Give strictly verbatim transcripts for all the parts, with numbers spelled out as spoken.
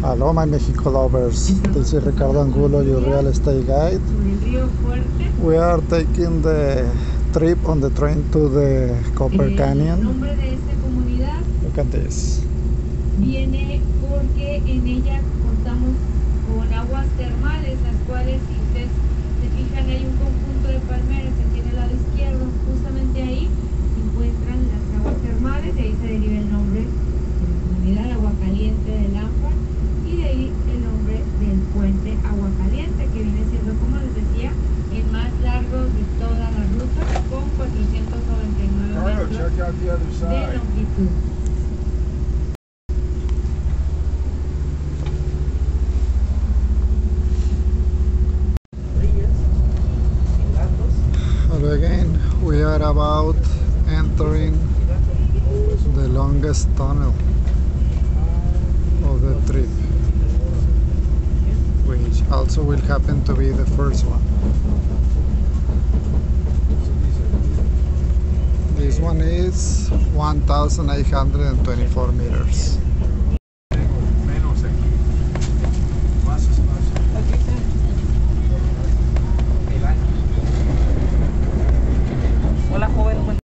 Hello my Mexico lovers, this is Ricardo Angulo, your real estate guide. We are taking the trip on the train to the Copper Canyon. Look at this. Viene porque en ella contamos con aguas termales, las cuales, si ustedes se fijan, hay un conjunto de palmeras aquí en el lado izquierdo. Justamente ahí se encuentran las aguas termales, de ahí se deriva el nombre de la comunidad Agua Caliente de Lampa, y de ahí el nombre del puente Agua Caliente, que viene siendo, como les decía, el más largo de toda la ruta, con cuatrocientos noventa y nueve metros de longitud. Hello again, we are about entering the longest tunnel of the trip, which also will happen to be the first one. This one is one thousand eight hundred twenty-four meters. Hola, joven.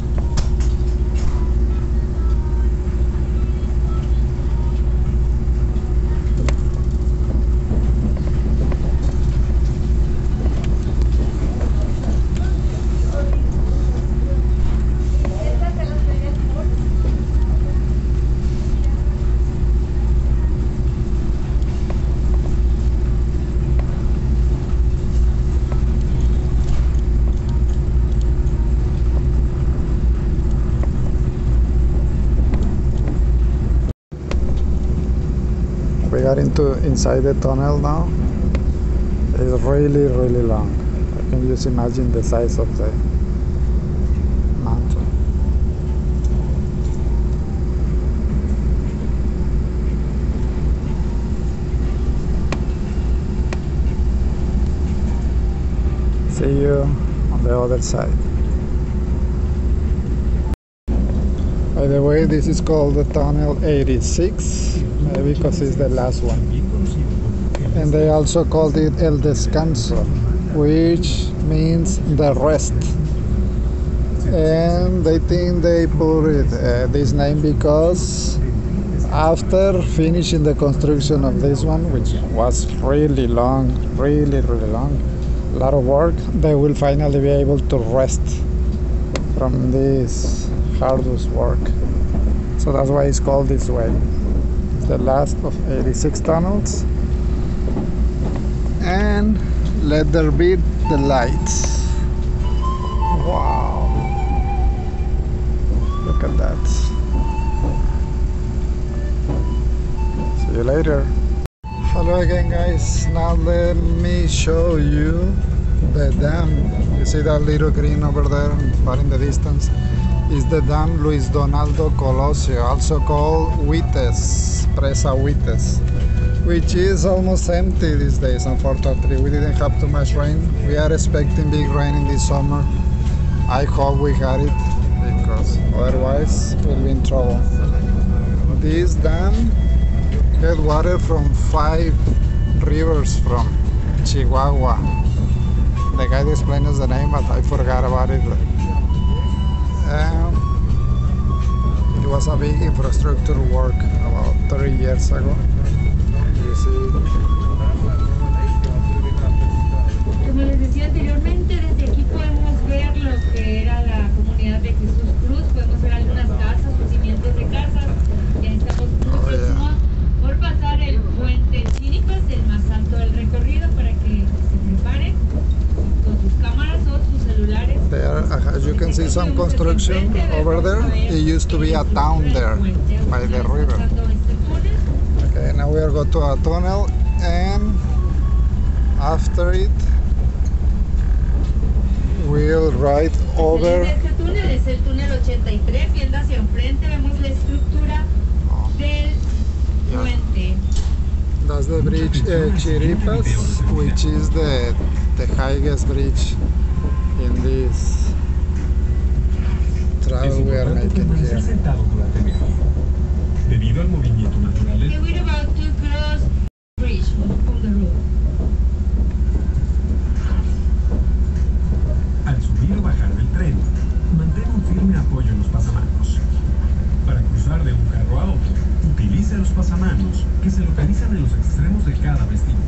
We got into inside the tunnel now. It's really really long. I can just imagine the size of the mountain. See you on the other side. By the way, this is called the tunnel eighty-six, maybe because it's the last one. And they also called it El Descanso, which means the rest. And they think they put it, uh, this name because after finishing the construction of this one, which was really long, really, really long, a lot of work, they will finally be able to rest from this arduous work. So that's why it's called this way. It's the last of eighty-six tunnels. And let there be the lights. Wow, look at that. See you later. Hello again guys, now let me show you the dam. You see that little green over there far in the distance? Is the dam Luis Donaldo Colosio, also called Huites, Presa Huites, which is almost empty these days. Unfortunately, we didn't have too much rain. We are expecting big rain in this summer. I hope we got it, because otherwise we'll be in trouble. This dam get water from five rivers from Chihuahua. The guy explained us the name, but I forgot about it. Um, it was a big infrastructure work about thirty years ago. You see. Como les decía anteriormente, desde aquí podemos ver lo que era la comunidad de Jesús Cruz. Podemos ver algunas casas, los cimientos de casas. Ya estamos muy Oh, próximos yeah. por pasar el puente Chinipas, el más alto del recorrido, para que se preparen con sus cámaras o sus celulares. There, as you can see, some construction over there. It used to be a town there by the river. Okay, now we are going to a tunnel, and after it we'll ride over. Este túnel es el túnel ochenta y tres, viendo hacia enfrente vemos la estructura del puente. That's the bridge uh, Chiripas, which is the the highest bridge in this travel we are making here. Debido al movimiento natural del Okay, we're about to cross los pasamanos, que se localizan en los extremos de cada vestíbulo.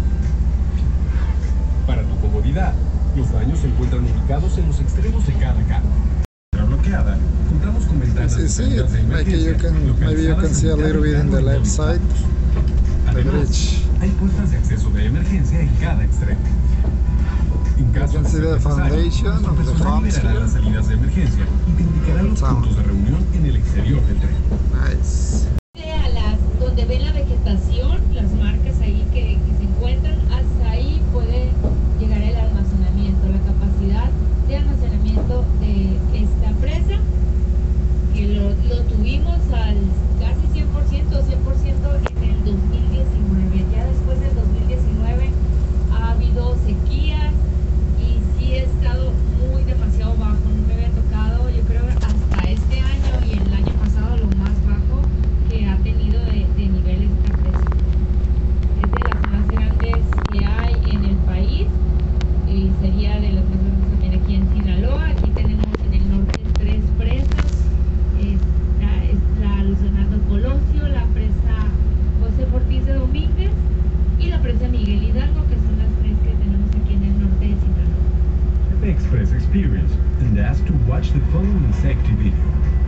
Para tu comodidad, los baños se encuentran ubicados en los extremos de cada cama. Para bloqueada, contamos con ventanas Sí, de sí, salidas de maybe you emergencia, can, maybe you can see a little bit in the left side, the Además, bridge. hay puertas de acceso de emergencia en cada extremo. En caso can de see ser the necesario, foundation nuestro of the personal pumps liberará here. las salidas de emergencia y te indicará los Sound. puntos de reunión en el exterior del tren. Nice. A las donde ven la vegetación, las marcas ahí que, que se encuentran, hasta ahí puede llegar el almacenamiento, la capacidad de almacenamiento de esta presa, que lo, lo tuvimos al casi cien por ciento, cien por ciento en el dos mil diecinueve. Ya después del dos mil diecinueve ha habido sequías y sí he estado muy demasiado bajo, no me había tocado, yo creo hasta este año y el año pasado lo más bajo que ha tenido de, de niveles esta presa. Es de las más grandes que hay en el país y sería de las más grandes también aquí en Sinaloa. Aquí tenemos en el norte tres presas, esta es la Luis Donaldo Colosio, la presa José Ortiz de Domínguez y la presa Miguel Hidalgo, que son las tres que tenemos aquí en el norte de Sinaloa. The Express Experience and ask to watch the following safety video.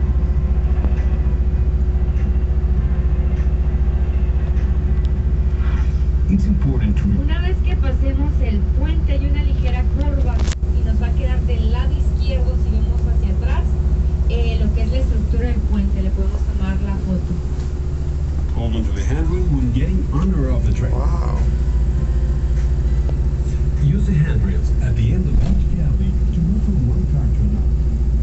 It's important to Una vez que pasemos el puente hay una ligera curva y nos va a quedar del lado izquierdo, si vemos hacia atrás, eh, lo que es la estructura del puente. Le podemos tomar la foto. hold onto the handrail when getting on or off the train. Wow. Use the handrails at the end of each galley to move from one car to another.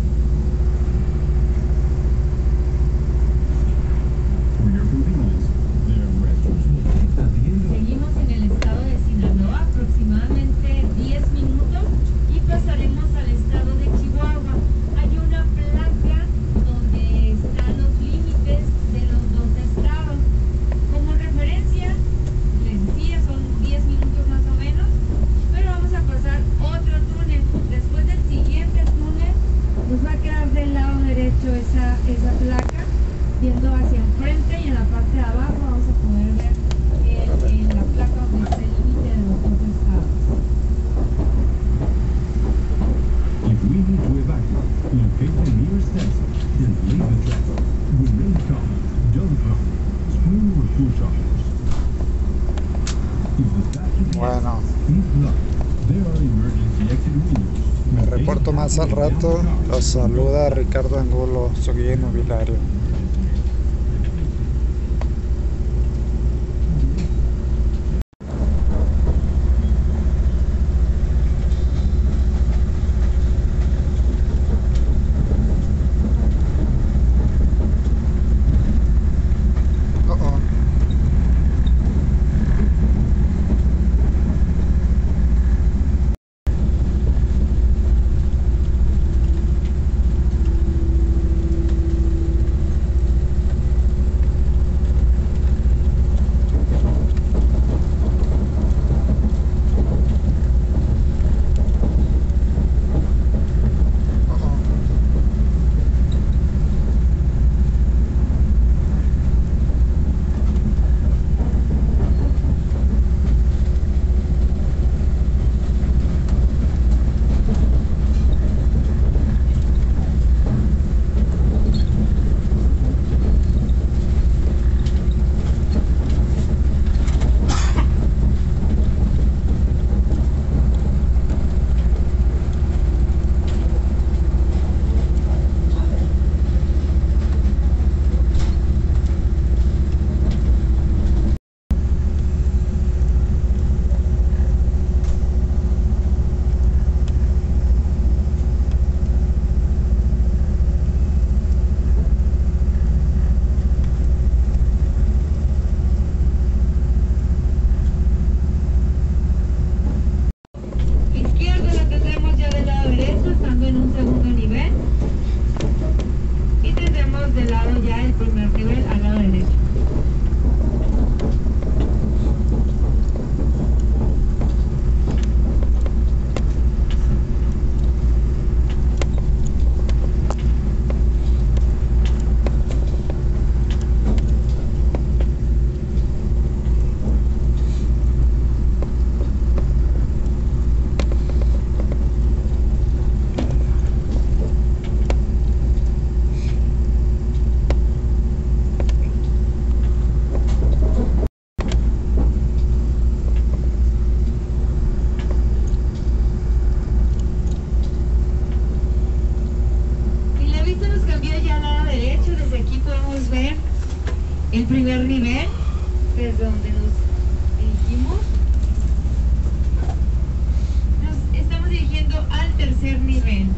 For your convenience, there are restrooms located at the end of Seguimos en el estado de Sinaloa, aproximadamente diez minutos, y pasaremos al estado de Chihuahua. Hay una placa donde están los límites de los dos estados. Como referencia, les decía, son diez minutos más o menos, pero vamos a pasar otro túnel. Después del siguiente túnel, nos va a quedar del lado derecho esa, esa placa, viendo hacia enfrente, y en la parte de abajo vamos a poder ver el, en la placa donde está el límite de los dos estados. If we need to evacuate, locate the nearest exit and leave the track. Remain calm, don't run, scream or push others. If the statue Bueno, is blocked, there are emergency exit windows. me reporto más al rato. Los saluda Ricardo Angulo, su guía inmobiliario. Uh-oh. podemos ver el primer nivel desde donde nos dirigimos. Nos estamos dirigiendo al tercer nivel.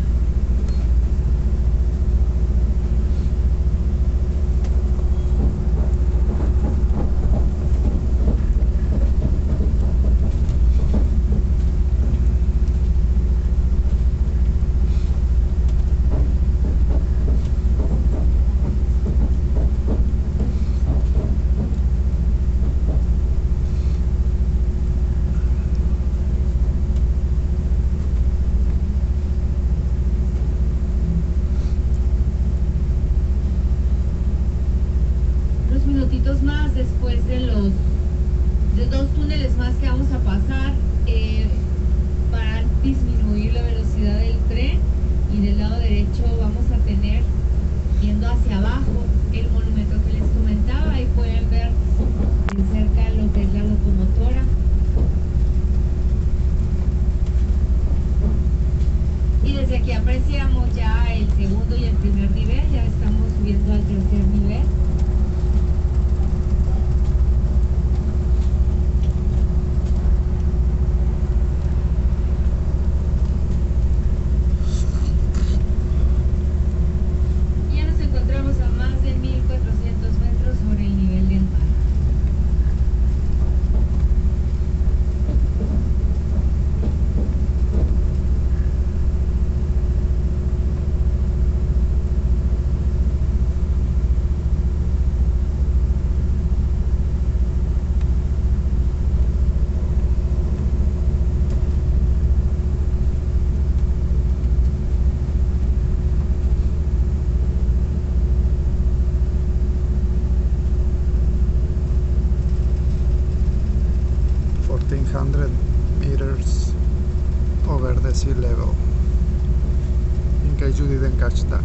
Más después de los de dos túneles más que vamos a pasar eh, para disminuir la velocidad del tren, y del lado derecho vamos a tener, viendo hacia abajo, el monumento que les comentaba. Ahí pueden ver de cerca lo que es la locomotora. Y desde aquí apreciamos ya el segundo y el primer nivel. Ya estamos subiendo al tercer nivel. fourteen hundred meters over the sea level, in case you didn't catch that.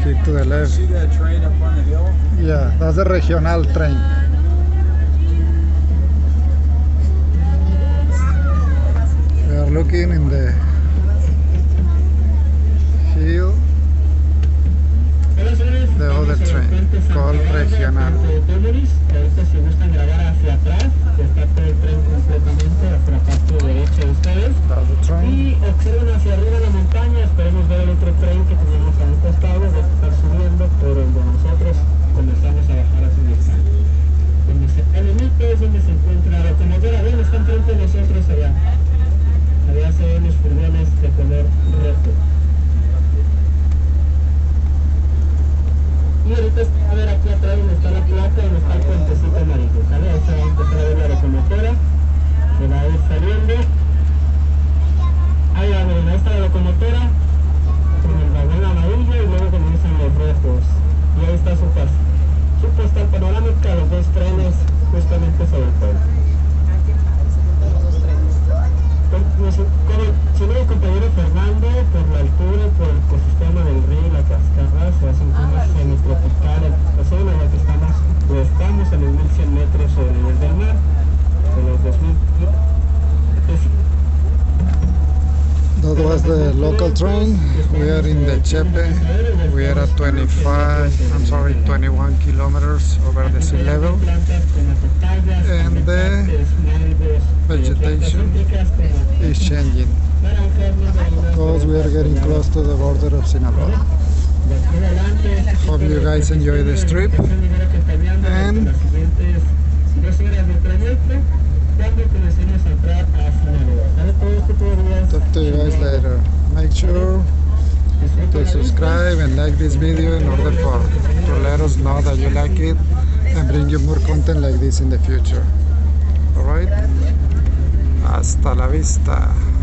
keep to the left. See that train up on the hill? Yeah, that's the regional train. We are looking in the hill, the other train called regional. Ahorita si gustan grabar hacia atrás, está todo el tren completamente hacia la parte derecha de ustedes. That's the train. Y observen hacia arriba la montaña, esperemos ver el otro tren que tenemos a un costado, va a estar subiendo por el de nosotros, comenzamos a bajar hacia el instante. Donde se el limite es donde se encuentra la locomotora, ven, está enfrente de nosotros allá. Allá se ven los furgones de color rojo. Y ahorita a ver aquí atrás donde está la placa, donde está el puentecito amarillo, ¿sale? Ahí se va a empezar a ver la locomotora, se va a ir saliendo. Ahí va, miren, ahí está la locomotora, con el vagón amarillo y luego comienzan los rojos. Y ahí está su, pas su postal panorámica, los dos trenes justamente sobre el puente. Si no, el compañero Fernando, por la altura, por el ecosistema del río y la cascada, se hace un clima semitropical en la zona, ya que estamos, o estamos en los mil cien metros sobre el nivel del mar, de los dos mil. That was the local train. We are in the Chepe. We are at twenty-five, I'm sorry, twenty-one kilometers over the sea level. And the vegetation is changing because we are getting close to the border of Sinaloa. Hope you guys enjoy this trip, and talk to you guys later. Make sure to subscribe and like this video in order for to let us know that you like it and bring you more content like this in the future. Alright? Hasta la vista.